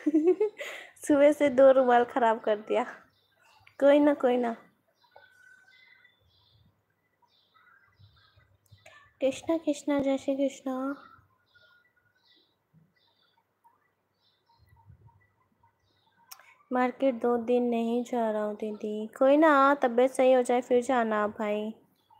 सुबह से 2 रुमाल खराब कर दिया। कोई ना कोई ना। कृष्णा कृष्णा जय श्री कृष्णा। मार्केट 2 दिन नहीं जा रहा हूँ दीदी। कोई ना, तबीयत सही हो जाए फिर जाना आप भाई।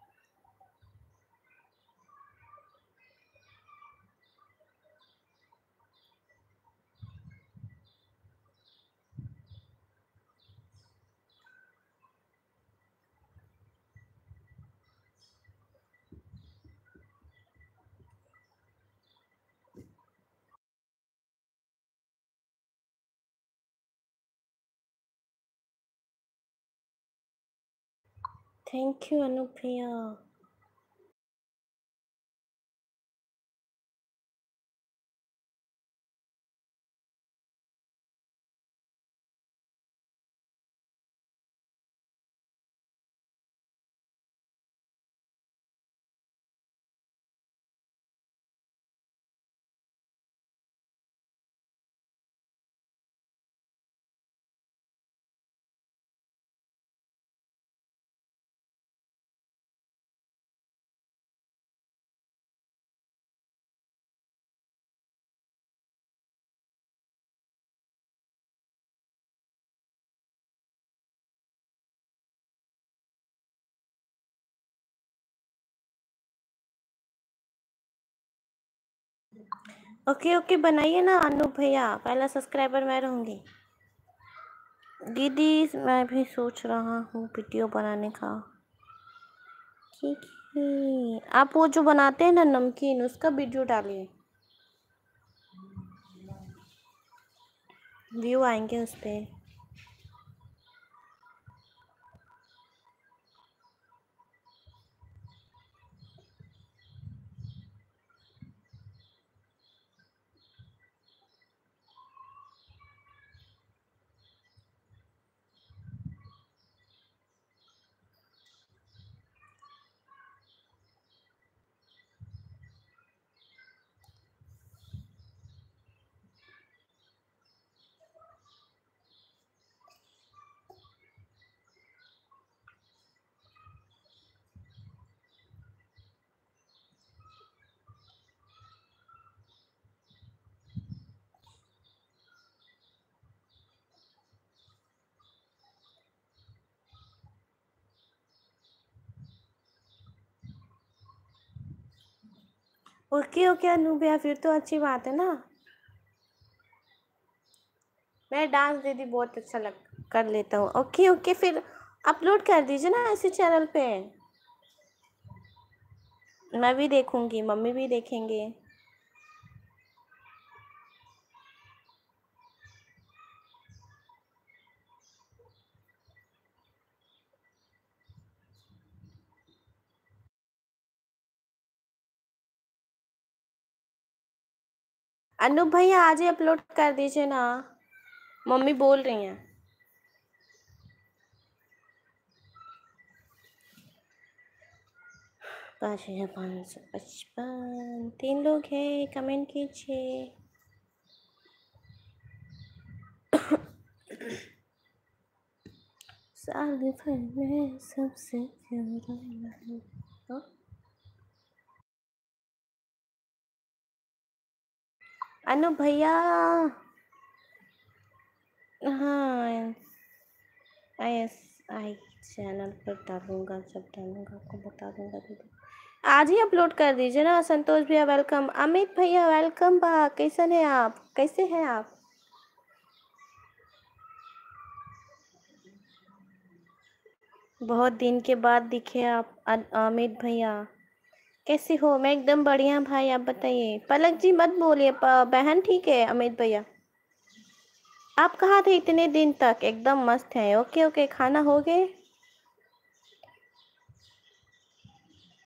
थैंक यू अनूप भैया। ओके ओके बनाइए ना अनूप भैया, पहला सब्सक्राइबर मैं रहूँगी। दीदी मैं भी सोच रहा हूँ वीडियो बनाने का। ठीक है, आप वो जो बनाते हैं ना नमकीन, उसका वीडियो डालिए, व्यू आएंगे उस पर। ओके ओके अनूप भैया, फिर तो अच्छी बात है ना। मैं डांस दीदी बहुत अच्छा लग कर लेता हूँ। ओके ओके, फिर अपलोड कर दीजिए ना ऐसे चैनल पे, मैं भी देखूंगी, मम्मी भी देखेंगे। अनूप भैया आज ही अपलोड कर दीजिए ना, मम्मी बोल रही हैं। 5555 3 लोग हैं, कमेंट कीजिए। साल भर में सबसे प्यारा नहीं। अनूप भैया हाँ, आई चैनल पर डालूंगा, जब डालूंगा आपको बता दूंगा दीदी। आज ही अपलोड कर दीजिए ना। संतोष भैया वेलकम, अमित भैया वेलकम बा, कैसन है आप, कैसे हैं आप? बहुत दिन के बाद दिखे आप अमित भैया, कैसे हो? मैं एकदम बढ़िया भाई, आप बताइए। पलक जी मत बोलिए, बहन ठीक है अमित भैया। आप कहाँ थे इतने दिन तक? एकदम मस्त है। ओके ओके, खाना हो गए?